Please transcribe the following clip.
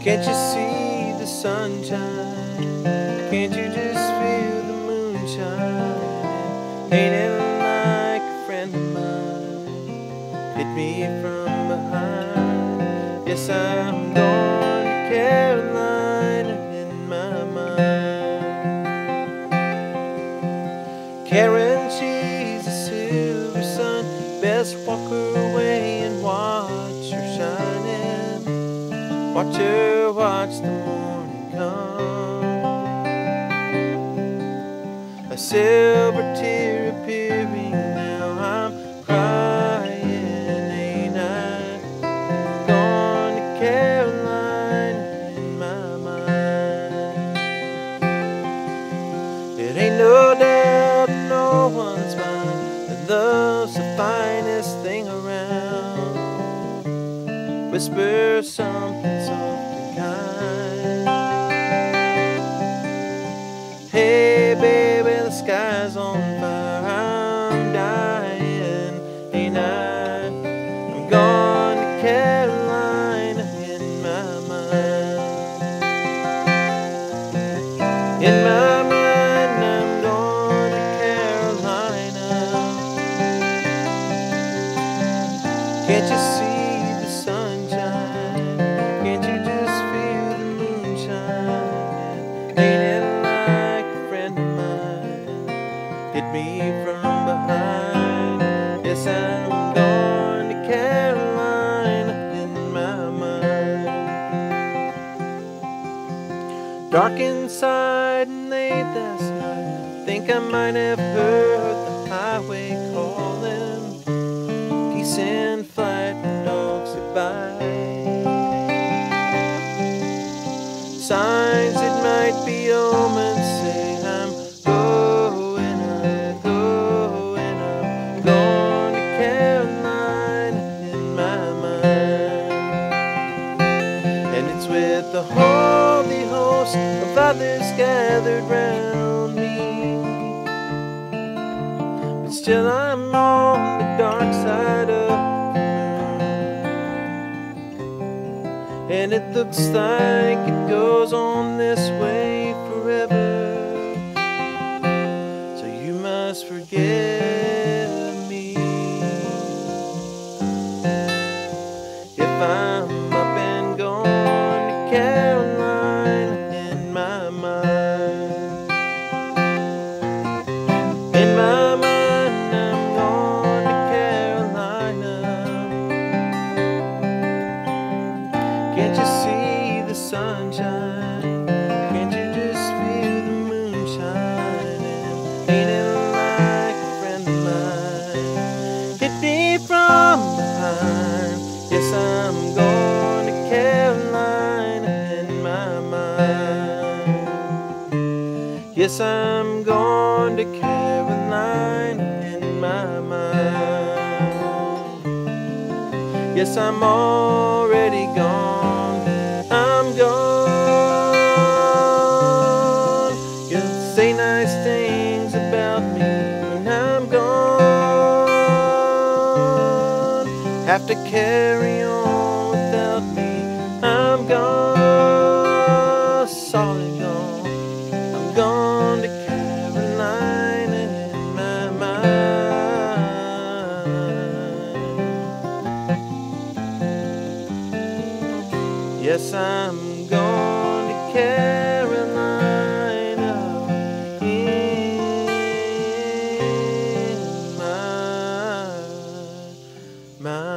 Can't you see the sunshine? Can't you just feel the moonshine? Ain't it like a friend of mine hit me from behind? Yes, I'm going to Carolina in my mind. Karen, she's a silver sun. Best walk her away and watch her shining. Watch her watch the morning come. A silver tear appearing now. I'm crying, ain't I? Gone to Carolina in my mind. It ain't no doubt in no one's mind that love's the finest thing around. Whisper something soft and kind. Hey baby, the sky's on fire. I'm dying, ain't I? I'm gone to Carolina in my mind. In my mind, I'm gone to Carolina. Can't you see the sunshine? Can't you just feel the moonshine? Ain't it like a friend of mine hit me from behind? Yes, I'm going to Carolina in my mind. Dark inside and late last night, think I might have heard the highway calling. Geese in flight and dogs that bite. Signs that might be omens say I'm going to Carolina in my mind. And it's with the holy host of others gathered round me, but still I'm on the dark side of and it looks like it goes on this way forever. So you must forgive me if I'm up and gone to Carolina in my mind. In my mind, I'm gone to Carolina. Can't you see the sunshine? Can't you just feel the moonshine? Ain't it like a friend of mine hit me from behind? Yes, I'm going to Carolina in my mind. Yes, I'm going to Carolina in my mind. Yes, I'm already gone. I'm gone. You'll say nice things about me when I'm gone. Have to carry on without me. I'm gone, solid gone. I'm gone to Carolina in my mind. Yes, I'm going to Carolina in my mind.